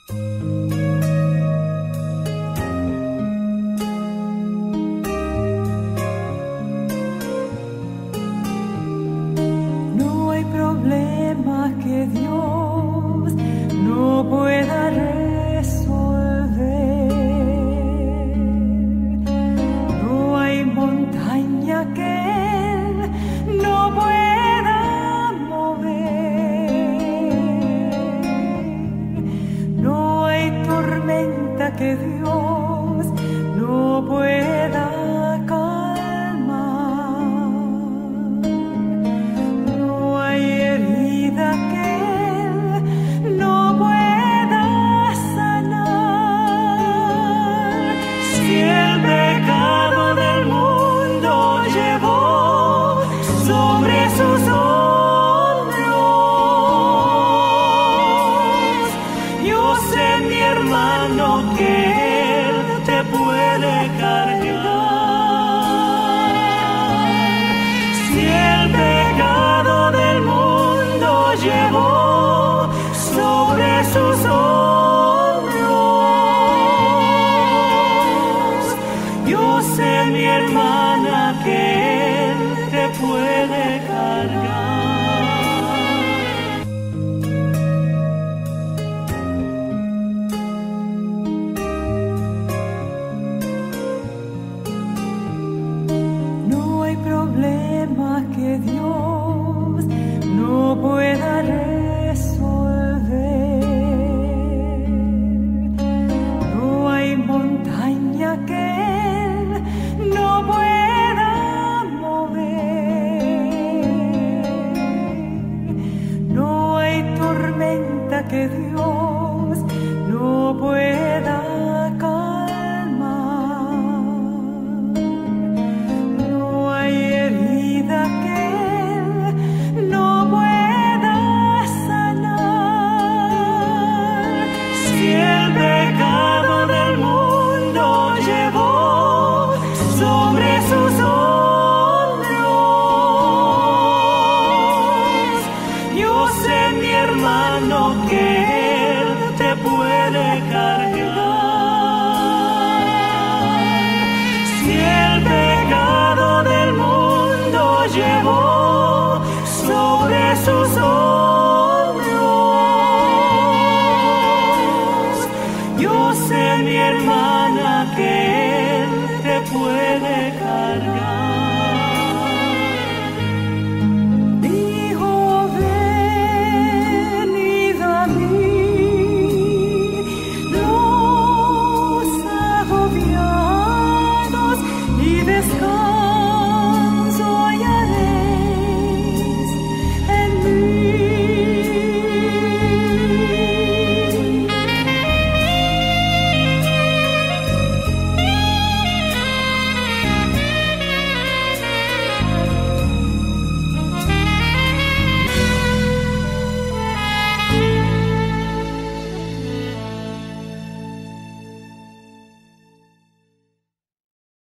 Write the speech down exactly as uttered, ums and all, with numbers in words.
No hay problema que Dios no pueda resolver. No hay montaña que Él no pueda mover. No hay tormenta que Dios no pueda calmar. No hay herida que Él no pueda sanar. Si el pecado del mundo llevó sobre sus hombros, yo sé, mi hermano, que Él te puede cargar. Si el pecado del mundo llevó sobre sus hombros, yo sé, mi hermana, que Él te puede cargar. No hay problema que Dios no pueda resolver. No hay montaña que Él no pueda mover. No hay tormenta que Dios no pueda calmar. No hay herida que Él no pueda sanar. Si el pecado del mundo llevó sobre sus hombros, yo sé, mi hermano, que Él te puede cargar.